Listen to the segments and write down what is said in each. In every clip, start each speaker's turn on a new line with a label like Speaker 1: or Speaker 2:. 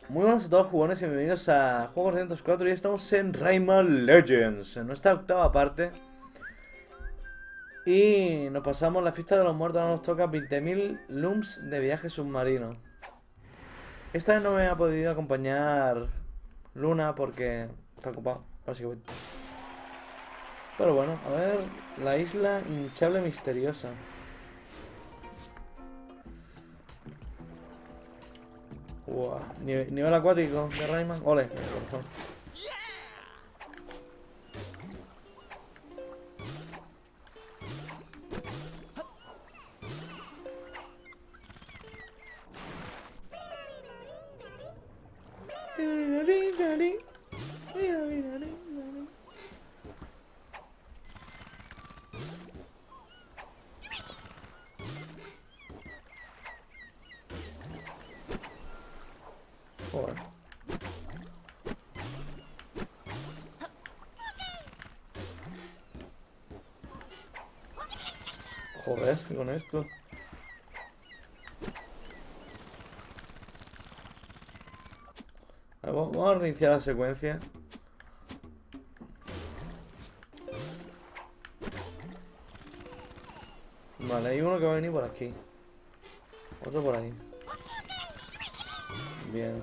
Speaker 1: Muy buenos a todos jugones y bienvenidos a Juegos 304 y estamos en Rayman Legends, en nuestra octava parte. Y nos pasamos la fiesta de los muertos, ahora nos toca 20.000 looms de viaje submarino. Esta vez no me ha podido acompañar Luna porque está ocupado, básicamente. Pero bueno, a ver, la isla hinchable misteriosa. Uah, nivel acuático de Rayman, ole, mi corazón. Joder. Joder, con esto. Vamos a reiniciar la secuencia. Vale, hay uno que va a venir por aquí. Otro por ahí. Bien.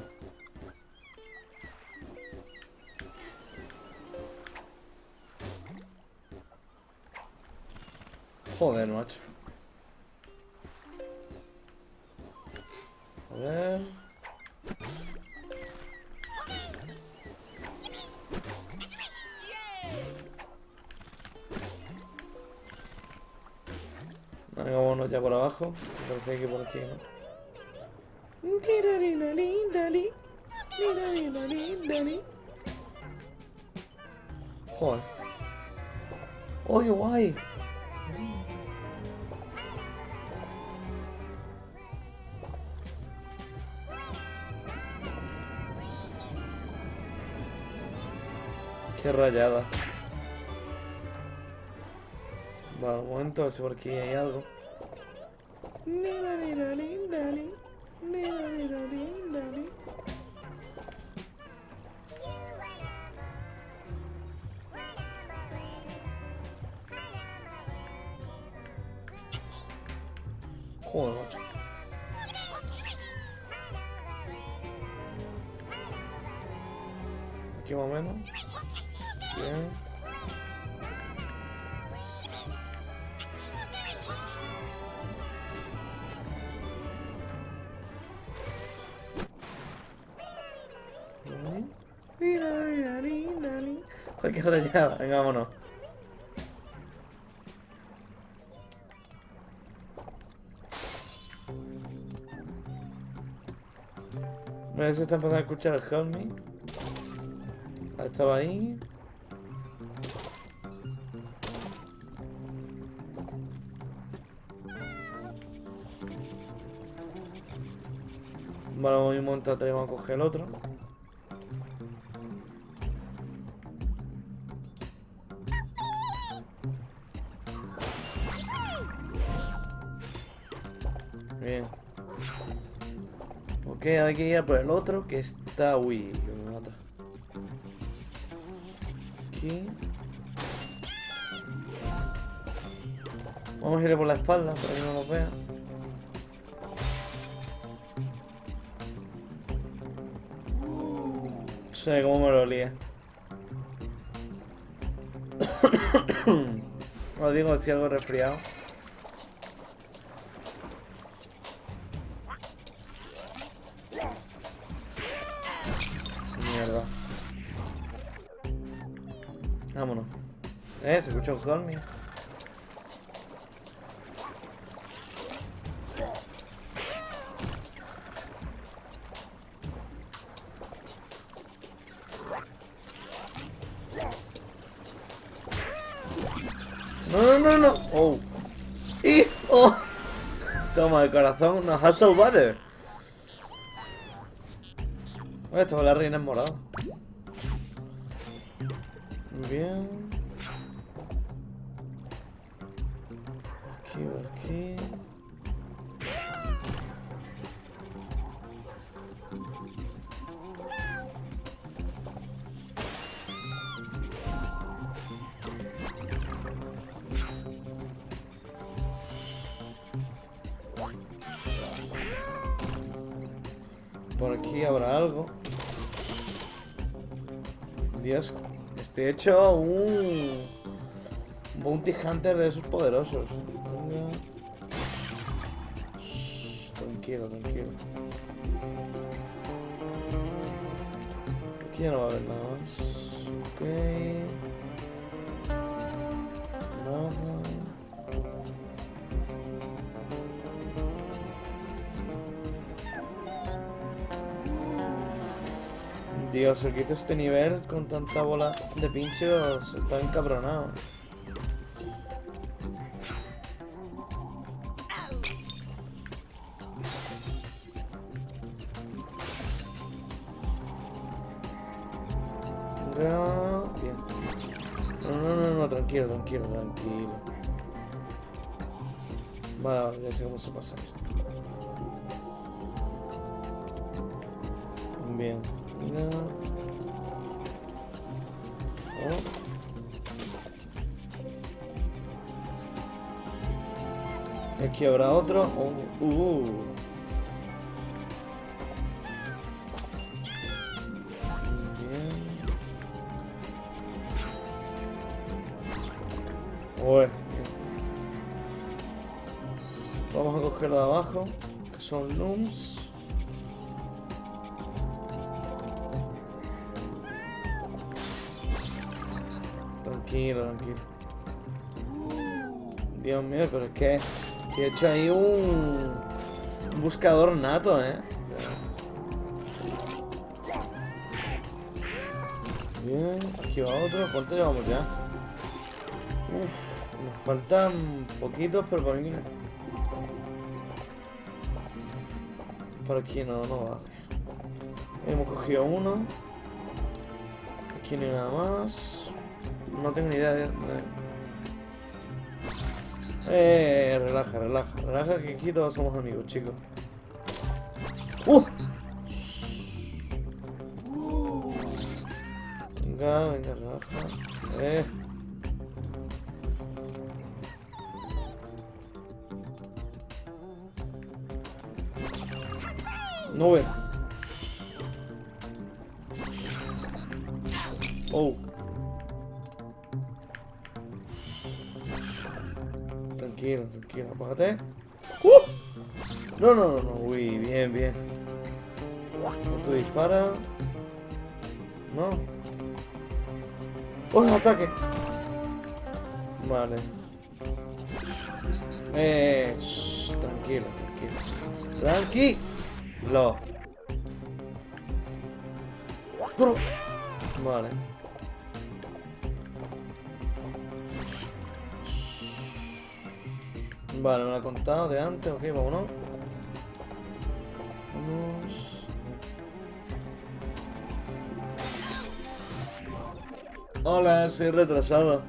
Speaker 1: Joder, macho. A ver. Venga, vámonos ya por abajo. Me parece que por aquí, ¿no? Joder. ¡Oh, qué guay! Qué rayada. Vale, un momento, a ver si por aquí hay algo. Joder, macho. Aquí más o menos. Bien. Joder, qué rayada. Venga, vámonos. Mira, se está empezando a escuchar el Help Me. Estaba ahí. Vale, un momento atrás, vamos a coger el otro. Bien. Ok, hay que ir a por el otro que está... Uy, que me mata. Aquí. Vamos a irle por la espalda para que no nos vea. No sé cómo me lo lía. Os digo, estoy algo resfriado. Mierda. Vámonos. Se escucha un Call Me. No, no, no, no. Oh. ¡Y! ¡Oh! Toma, el corazón nos ha salvado. Esto es la reina en morado. Muy bien. Aquí, por aquí. Por aquí habrá algo. Dios, estoy hecho un Bounty Hunter de esos poderosos. Venga. Shh, tranquilo, tranquilo. Aquí ya no va a haber nada más. Ok. Nada. Dios, el que hizo este nivel con tanta bola de pinchos está encabronado. Bien. No, tranquilo, tranquilo, tranquilo. Vale, ya sé cómo se pasa esto. Bien. Venga. Oh. Aquí habrá otro. Oh. Bien. Uy. Vamos a coger de abajo, que son looms. Tranquilo, tranquilo. Dios mío, pero es que he hecho ahí un buscador nato, Bien, aquí va otro. ¿Cuánto llevamos ya? Uff, nos faltan poquitos, pero para mí... Por aquí no vale. Hemos cogido uno. Aquí no hay nada más. No tengo ni idea de... relaja, que aquí todos somos amigos, chicos. Venga, relaja. No ve. Oh. Tranquilo, apágate. No. Uy, bien. Otro dispara. No. ¡Oh, ataque! Vale. Tranquilo. Tranquilo. Vale. Vale, me lo ha contado de antes. Ok, vámonos. Hola, soy retrasado.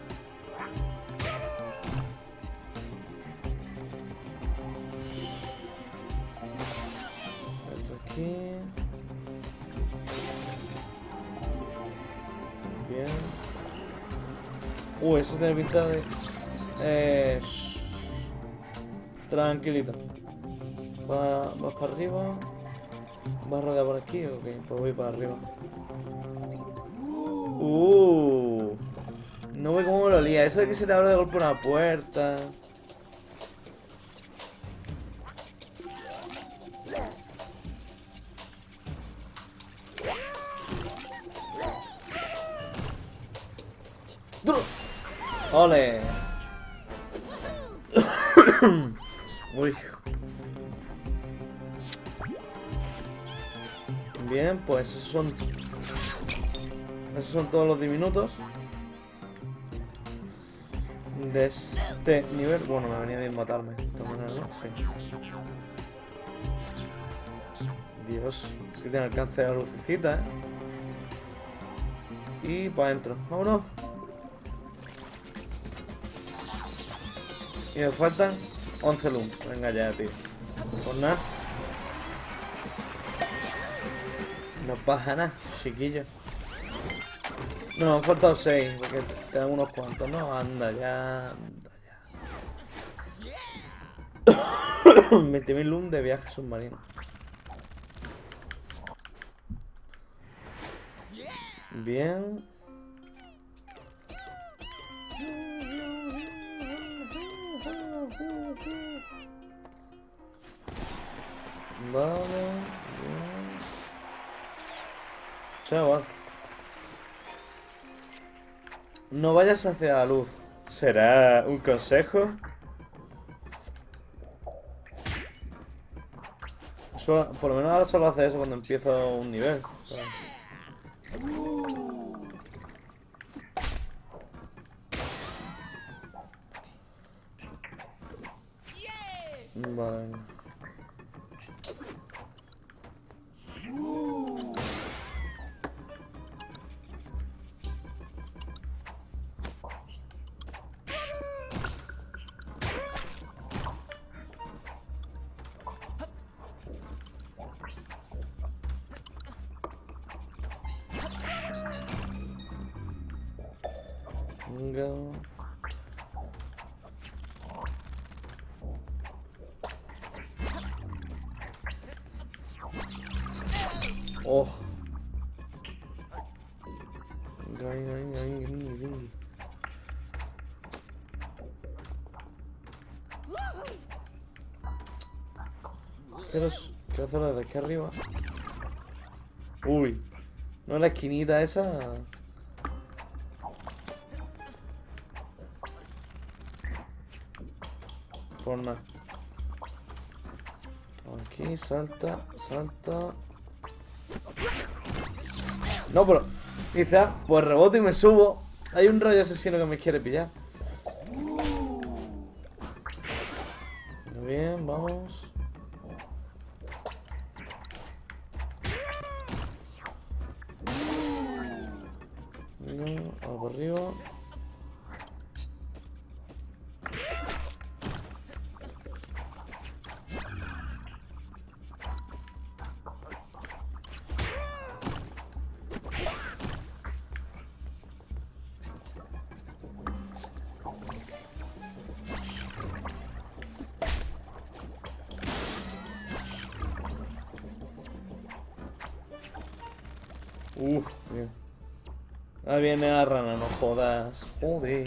Speaker 1: Esto aquí. Bien. Eso tiene pinta de... Tranquilito. Vas para arriba. ¿Vas a rodear por aquí? Ok, pues voy para arriba. No ve cómo me lo lía. Eso de que se te abre de golpe una puerta. ¡Ole! Uy. Bien, pues esos son todos los diminutos de este nivel. Bueno, me venía bien matarme. De todas maneras, ¿no? Sí. Dios, es que tiene alcance de la lucecita, Y para adentro. Vámonos. Y me faltan 11 looms. Venga ya, tío. Pues nada. No pasa nada, chiquillo. No, me han faltado 6, porque quedan unos cuantos, ¿no? Anda ya. 20.000 looms de viaje submarino. Bien. Vale. Bien. Chaval. No vayas hacia la luz. ¿Será un consejo? Por lo menos ahora solo hace eso cuando empiezo un nivel. Vale. Venga. Oh. Venga. Quiero hacerlo desde aquí arriba. Uy. No es la esquinita esa. Por nada. Aquí, salta. No, pero... Quizás, pues rebote y me subo. Hay un rayo asesino que me quiere pillar. Bien, vamos. No, vamos por arriba. Bien. Ahí viene la rana, no jodas. Joder.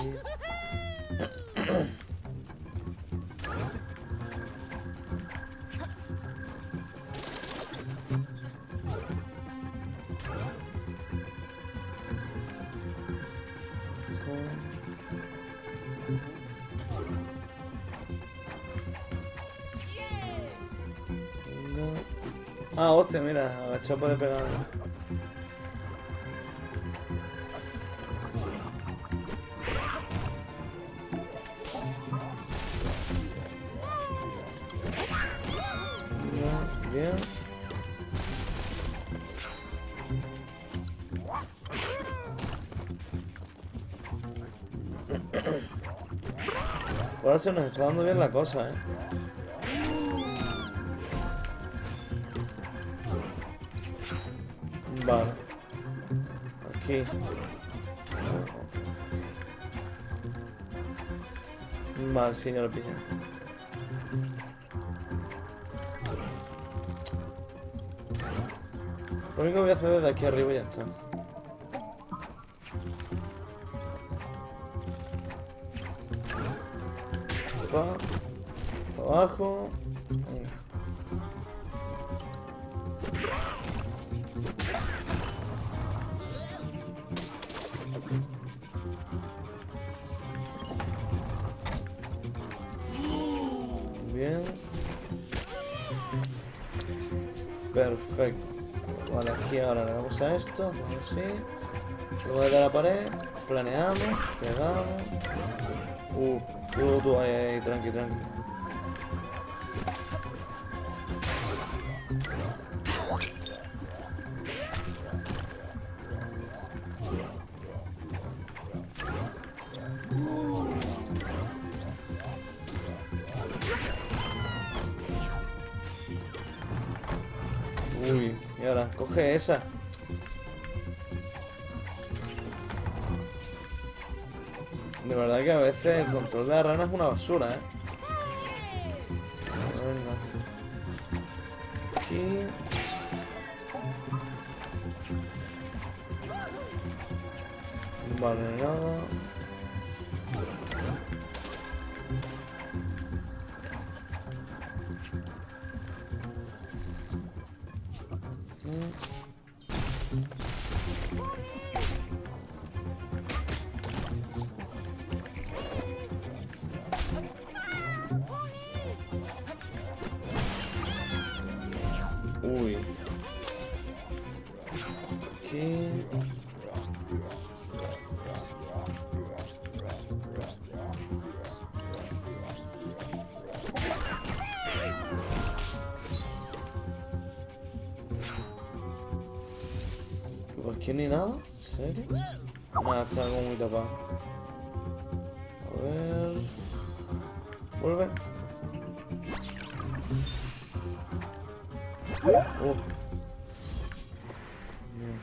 Speaker 1: Ah, hostia, mira, agachado puede pegar. Bien. Ahora se nos está dando bien la cosa, Vale. Aquí. Vale, sí, ya lo pillé. Lo único que voy a hacer desde aquí arriba y ya está. Para abajo. Venga. Bien. Perfecto. Vale, aquí ahora le damos a esto, hacemos así. Luego de la pared, planeamos, pegamos. Tú, ahí, tranqui. Uy, y ahora, coge esa. De verdad que a veces el control de la rana es una basura, Venga. Aquí. Vale, nada. Uy. Aquí. ¿Por aquí ni nada? ¿En serio? Nada, está como muy tapado. A ver... Vuelve. Bien.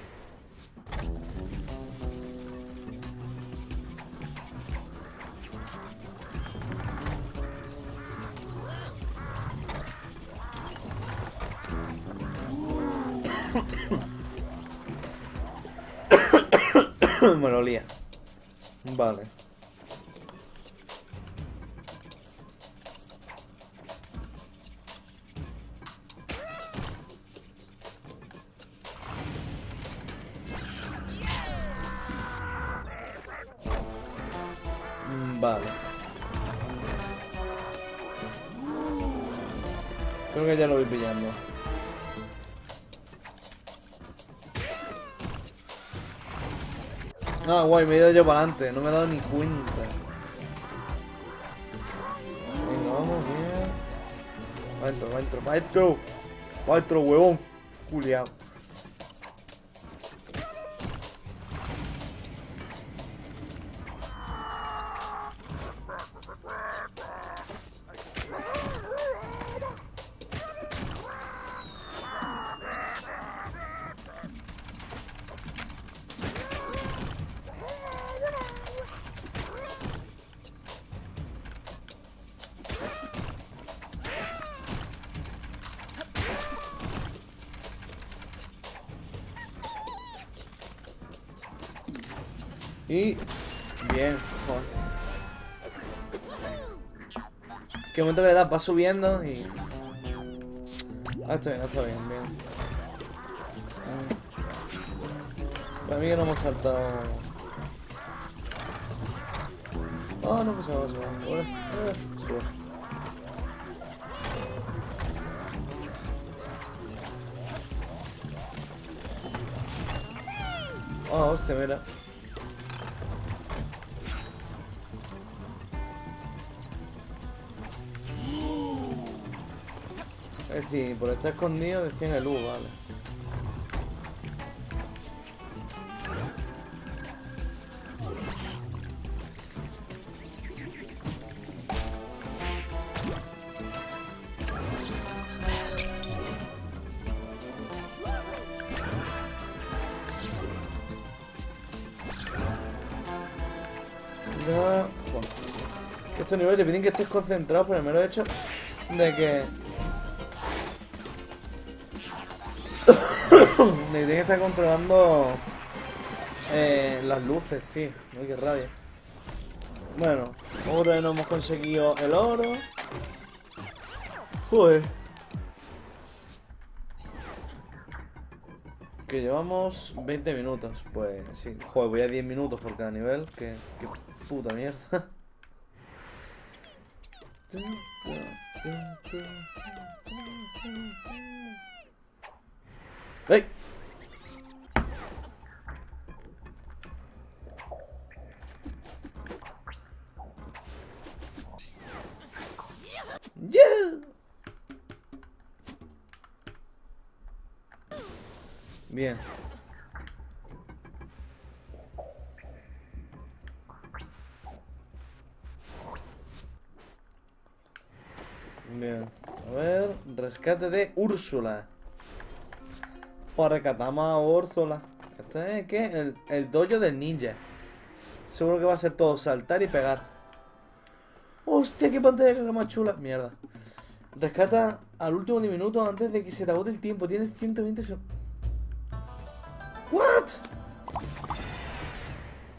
Speaker 1: Me lo lía. Vale. Vale. Creo que ya lo voy pillando. Ah, guay, me he ido yo para adelante. No me he dado ni cuenta. Venga, vamos bien. Va adentro. Va adentro, huevón. Culiao. Y... bien, joder. Que momento que le das, va subiendo y... Ah, está bien, bien. Para mí que no hemos saltado... Ah, no, pues se va. Sube. Ah, hostia, mira. Es decir, por estar escondido decían el U, vale. Ya... Bueno. Que estos niveles te piden que estés concentrado por el mero hecho de que... de que tienes que estar controlando las luces, tío. Uy, qué rabia. Bueno, otra vez no hemos conseguido el oro. Joder. Que llevamos 20 minutos. Pues sí, joder, voy a 10 minutos por cada nivel. Qué puta mierda. ¡Ey! ¡Yeah! Bien. Bien. A ver, rescate de Úrsula. Rescatamos a Úrsula. Esto es ¿qué? El dojo del ninja. Seguro que va a ser todo saltar y pegar. Hostia, qué pantalla más chula. Mierda. Rescata al último minuto antes de que se te agote el tiempo. Tienes 120 segundos. ¿What?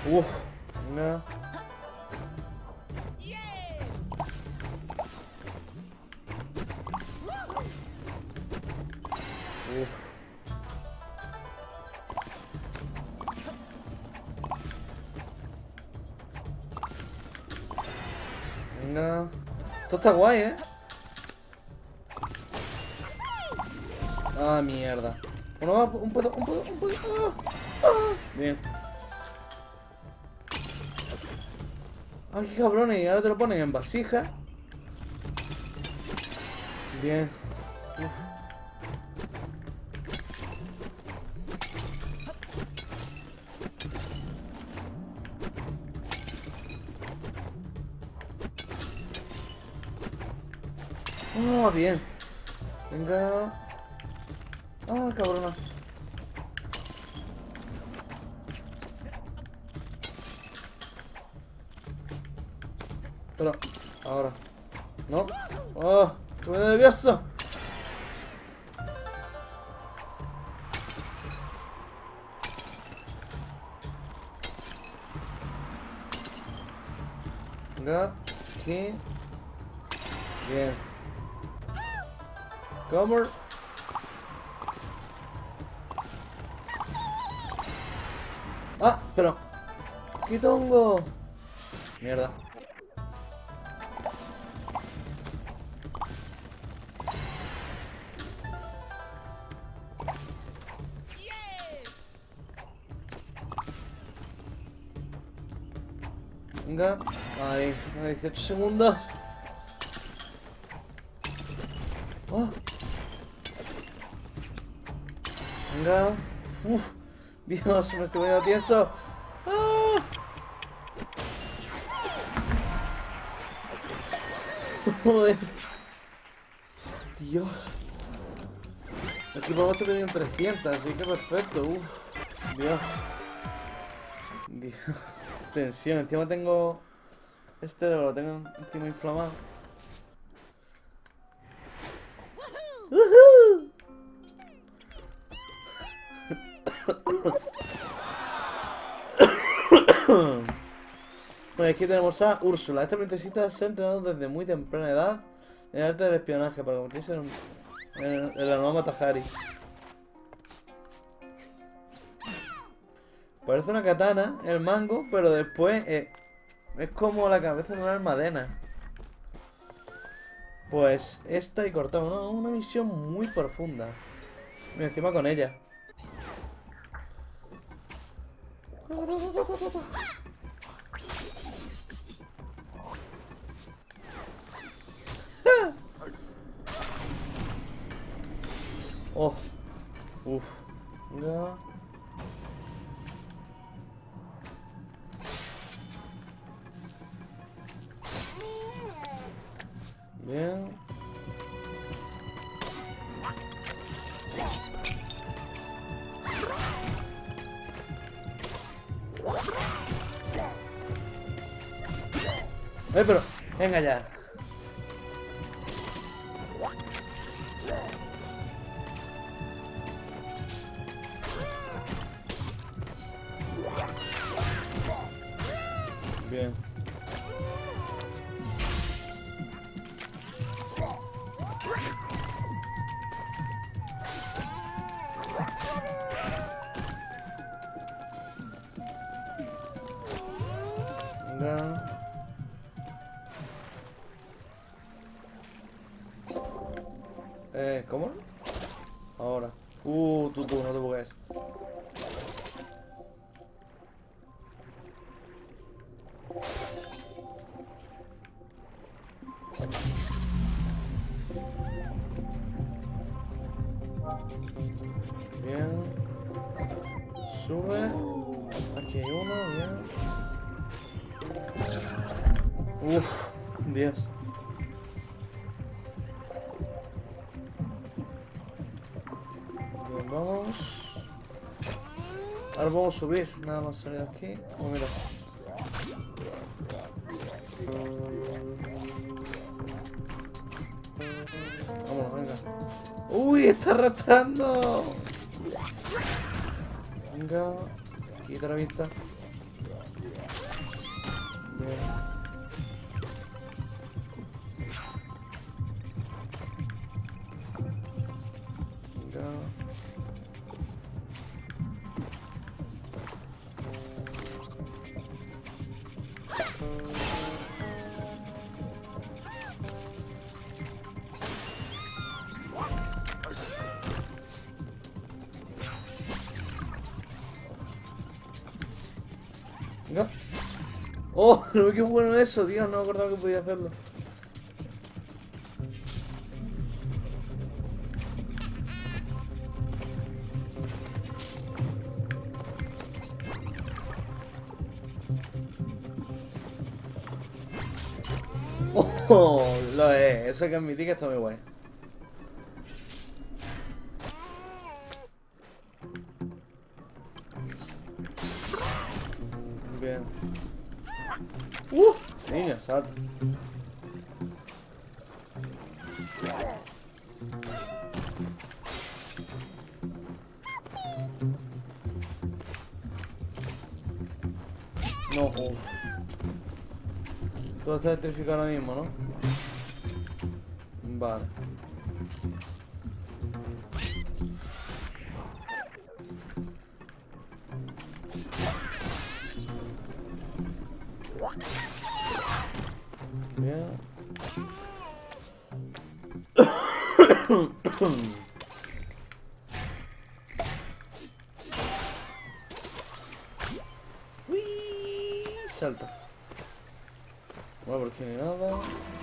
Speaker 1: Uf, venga. Uf. Venga. Esto está guay, ¿eh? Ah, mierda. Uno va, un puedo. ¡Ah! ¡Ah! Bien. Ay, qué cabrones. Y ahora te lo ponen en vasija. Bien. Uf. Ah, bien. Venga. Ah, cabrona. Pero, ahora. No. Oh, estoy nervioso. Venga. Aquí. Bien. Comer. Ah, pero. ¿Qué tongo? Mierda. Venga. Ahí. 18 segundos. Oh. Venga. Uf. Dios, me estoy poniendo tieso. ¡Ah! Joder. Dios. Aquí vamos a pedir 300, así que perfecto. Uf. Dios. Dios. Tensión. Encima tengo... Este de lo tengo encima inflamado. ¡Woohoo! Bueno, aquí tenemos a Úrsula. Esta princesita se ha entrenado desde muy temprana edad en el arte del espionaje para convertirse en la nueva Matahari. Parece una katana, el mango, pero después es como la cabeza de una almadena. Pues esta y cortamos, ¿no? Una misión muy profunda. Y encima con ella. Oh. Uf. Venga. Bien. Pero, venga ya. Bien. Venga. ¿Cómo? Ahora. Tú, no te bugues. Bien. Sube. Aquí hay uno, bien. Uf, Dios. Bien, vamos. Ahora vamos a subir. Nada más salir de aquí. Oh, mira. Vamos, venga. ¡Uy! ¡Está arrastrando! Venga. Quita la vista. Venga. ¡Oh! No, qué bueno eso, tío. No me acordaba que podía hacerlo. ¡Oh! Lo es. Eso hay que admitir que está muy guay. Bien. Niño, salta. No, todo está electrificado ahora mismo, ¿no? Vale. Bien. Uy, salta. Bueno, por aquí no hay nada.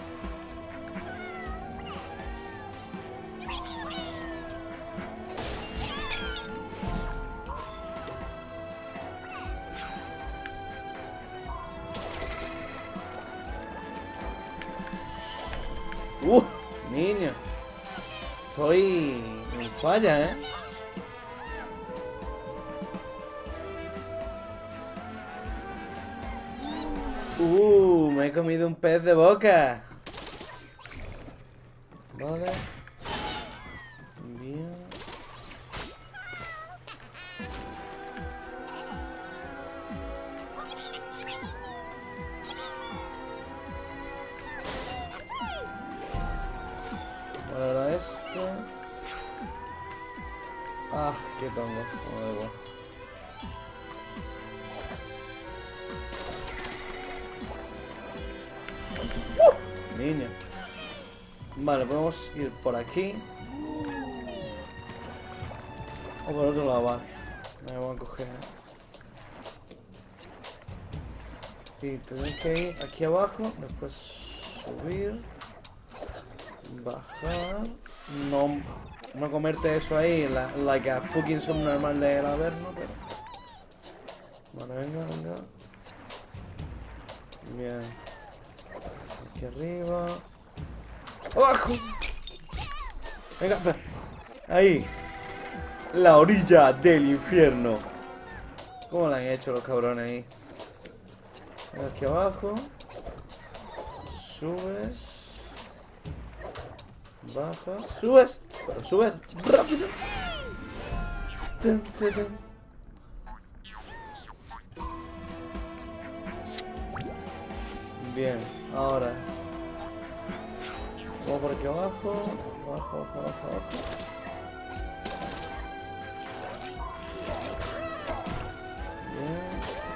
Speaker 1: Niño. Estoy en falla, ¿eh? Me he comido un pez de boca. Vale. Bien. Ahora este. Ah, qué tongo. No da igual. Niño. Vale, podemos ir por aquí. O por otro lado, vale. Me voy a coger. Sí, tenemos que ir aquí abajo. Después subir. Bajar. No comerte eso ahí, like a fucking subnormal del Averno, pero. Bueno, venga. Bien. Aquí arriba. ¡Abajo! Venga, espera. Ahí. La orilla del infierno. ¿Cómo la han hecho los cabrones ahí? Aquí abajo. Subes. Bajas. Subes. Pero subes rápido. Bien, ahora vamos por aquí abajo. Abajo. Bien.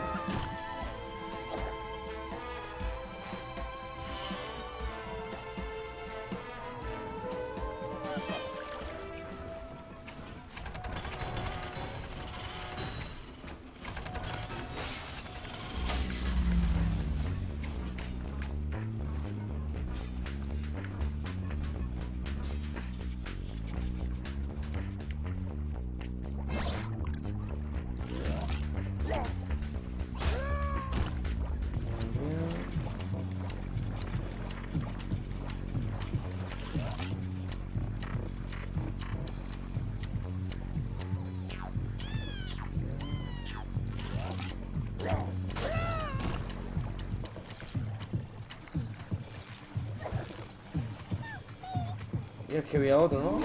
Speaker 1: Y es que había otro, ¿no?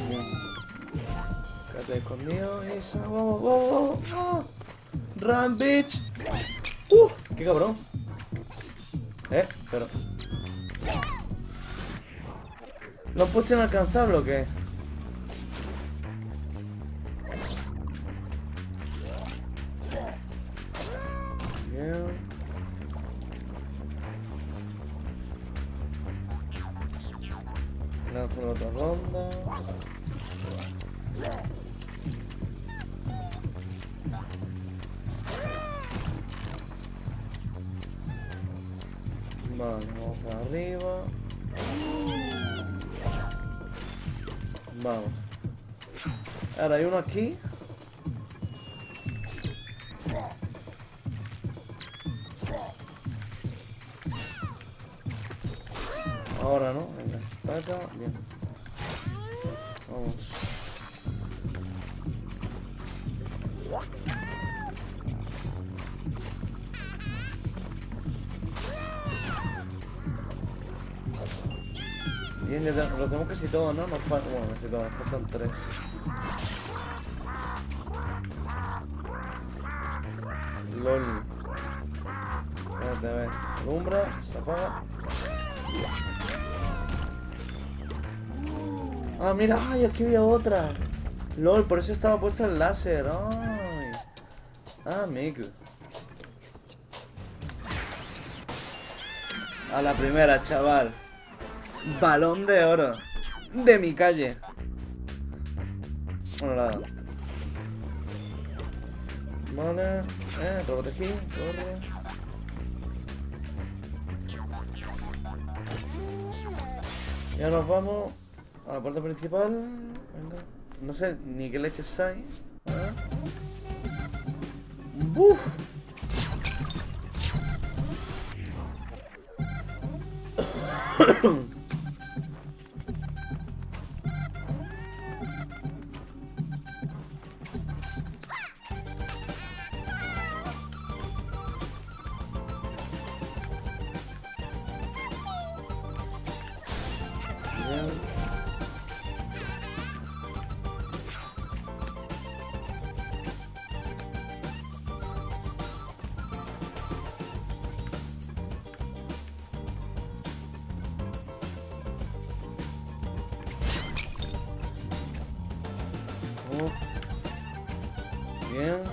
Speaker 1: Quédate escondido, Isa. Vamos. Run, bitch. ¡Qué cabrón! Pero... ¿lo han puesto inalcanzable o qué? Bien. Lanzo la otra ronda. Vale, vamos para arriba. Vamos. Ahora hay uno aquí. Ahora no, venga, para acá, bien. Vamos. Bien, ya lo tenemos casi todo, ¿no? Nos falta, bueno, casi todo, nos faltan 3. LOL. Espérate, a ver. Alumbra, se apaga. Ah, mira, ay, aquí había otra. LOL, por eso estaba puesto el láser. Ay. Ah, amigo. A la primera, chaval. Balón de oro. De mi calle. Bueno, nada. Vale. Rebote aquí. Corre. Ya nos vamos a la puerta principal. Venga. No sé ni qué leches hay. ¡Buf! Bien.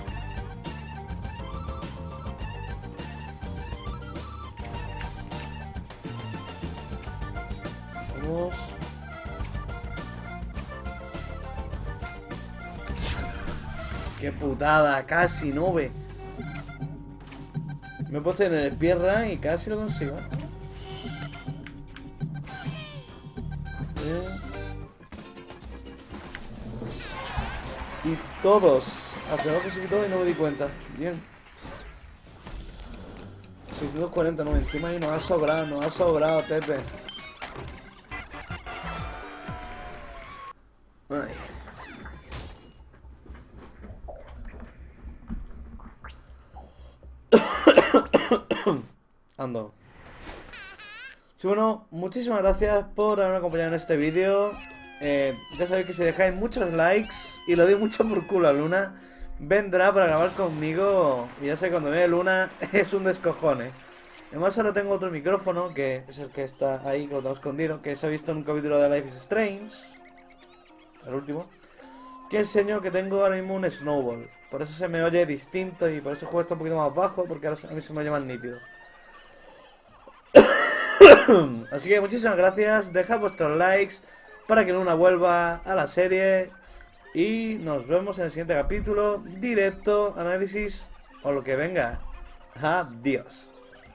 Speaker 1: Vamos. Qué putada, casi no ve. Me he puesto en el speedrun y casi lo consigo. Bien. Y todos. Al final conseguí todo y no me di cuenta. Bien. 649. Encima ahí nos ha sobrado, tete. Ay. Ando. Sí, bueno, muchísimas gracias por haberme acompañado en este vídeo. Ya sabéis que si dejáis muchos likes y lo doy mucho por culo a Luna, vendrá para grabar conmigo. Y ya sé, cuando ve Luna es un descojone. Además ahora tengo otro micrófono, que es el que está ahí, que lo tengo escondido, que se ha visto en un capítulo de Life is Strange, el último, que enseño que tengo ahora mismo un Snowball. Por eso se me oye distinto y por eso el juego está un poquito más bajo, porque ahora a mí se me oye más nítido. Así que muchísimas gracias, dejad vuestros likes para que Luna vuelva a la serie. Y nos vemos en el siguiente capítulo, directo, análisis o lo que venga. Adiós.